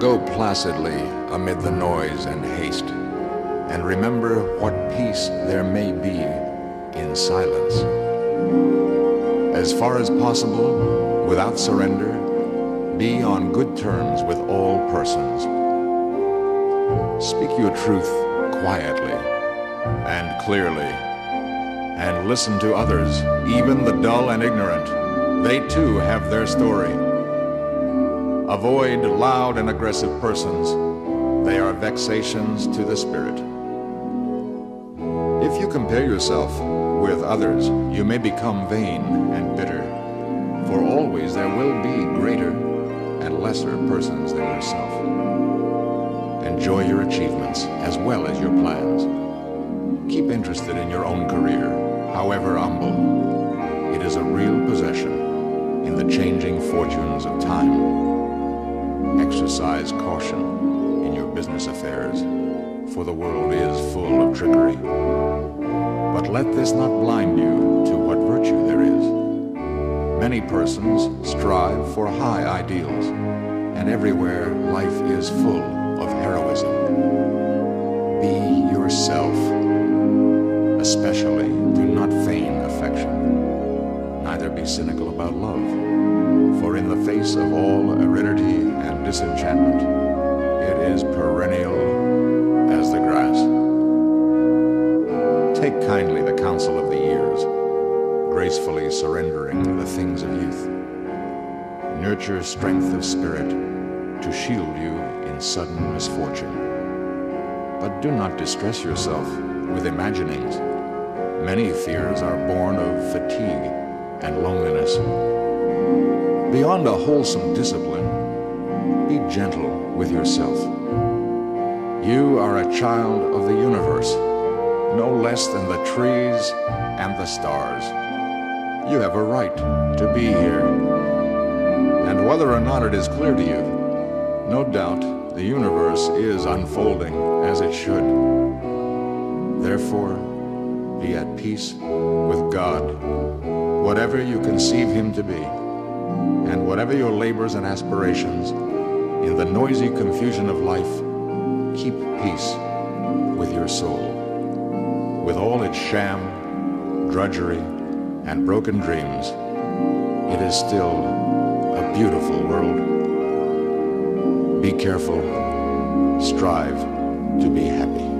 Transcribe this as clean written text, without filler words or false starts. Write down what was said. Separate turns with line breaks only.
Go placidly amid the noise and haste, and remember what peace there may be in silence. As far as possible, without surrender, be on good terms with all persons. Speak your truth quietly and clearly, and listen to others, even the dull and ignorant. They too have their story. Avoid loud and aggressive persons. They are vexations to the spirit. If you compare yourself with others, you may become vain and bitter, for always there will be greater and lesser persons than yourself. Enjoy your achievements as well as your plans. Keep interested in your own career, however humble. It is a real possession in the changing fortunes of time. Exercise caution in your business affairs, for the world is full of trickery. But let this not blind you to what virtue there is. Many persons strive for high ideals, and everywhere life is full of heroism. Be yourself. Especially, do not feign affection. Neither be cynical about love, for in the face of all aridity and disenchantment, it is perennial as the grass. Take kindly the counsel of the years, gracefully surrendering the things of youth. Nurture strength of spirit to shield you in sudden misfortune. But do not distress yourself with imaginings. Many fears are born of fatigue and loneliness. Beyond a wholesome discipline, be gentle with yourself. You are a child of the universe, no less than the trees and the stars. You have a right to be here. And whether or not it is clear to you, no doubt the universe is unfolding as it should. Therefore, be at peace with God, whatever you conceive Him to be, and whatever your labors and aspirations, in the noisy confusion of life, keep peace with your soul. With all its sham, drudgery, and broken dreams, it is still a beautiful world. Be careful, strive to be happy.